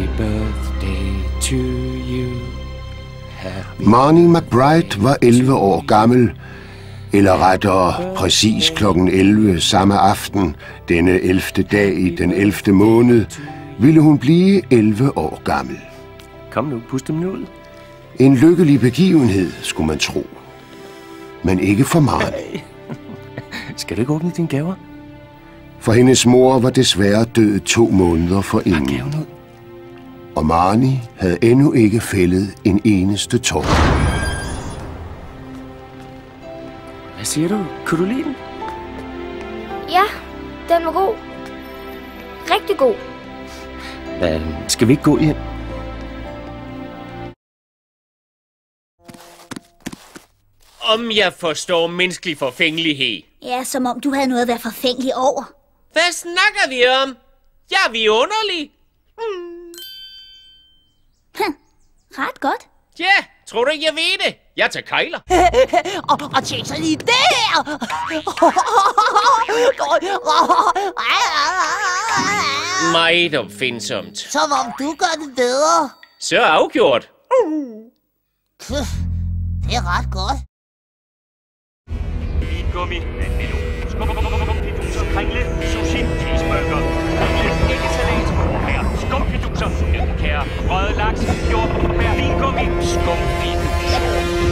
Happy birthday to you. Marnie McBride var 11 år gammel, eller rettere præcis klokken 11 samme aften, denne 11. dag i den 11. måned, ville hun blive 11 år gammel. Kom nu, pust dem ud. En lykkelig begivenhed, skulle man tro. Men ikke for Marnie. Skal du ikke åbne dine gaver? For hendes mor var desværre død 2 måneder forinden. Og Marnie havde endnu ikke fældet en eneste tår. Hvad siger du? Kunne du lide den? Ja, den var god. Rigtig god. Skal vi ikke gå hjem? Om jeg forstår menneskelig forfængelighed. Ja, som om du havde noget at være forfængelig over. Hvad snakker vi om? Jeg er vidunderlig. Ret godt. Ja, tror du ikke, jeg ved det? Jeg tager kejler. og tjek så lige der! Meget opfindsomt. Som om du gør det bedre. Så afgjort. Det er ret godt. Vingummi, vandmelon, skumpiduser, kringle, sushi, cheeseburger, æggesalat, her, skumpiduser, nødkære, røget laks, jordbær, vingummi, skumpiduser.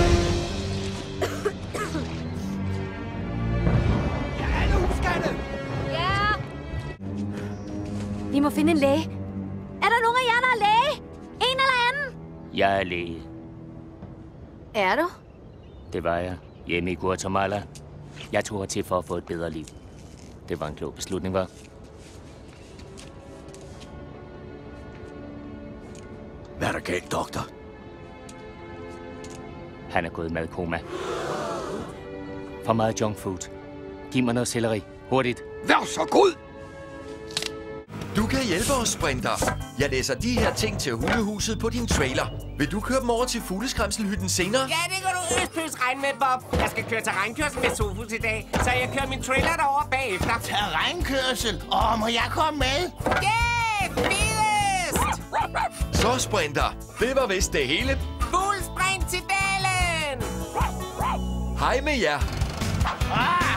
Ja, hallo, skatte! Ja. Vi må finde en læge. Er der nogen af jer, der er læge? En eller anden? Jeg er læge. Er du? Det var jeg. Hjemme i Guatemala. Jeg tog hertil for at få et bedre liv. Det var en klog beslutning, hva'? Hvad er der galt, doktor? Han er gået i madkoma. For meget junk food. Giv mig noget selleri. Hurtigt. Vær så god! Du kan hjælpe os, Sprinter. Jeg læser de her ting til hundehuset på din trailer. Vil du køre dem over til fugleskræmselhytten senere? Ja, det kan du østpøs regne med, Bob. Jeg skal køre terrænkørsel med Sofus i dag, så jeg kører min trailer derover bagefter. Terrænkørsel? Må jeg komme med? Ja, fedest! Så, Sprinter. Det var vist det hele. Fuld sprint til dalen! Hej med jer. Ah!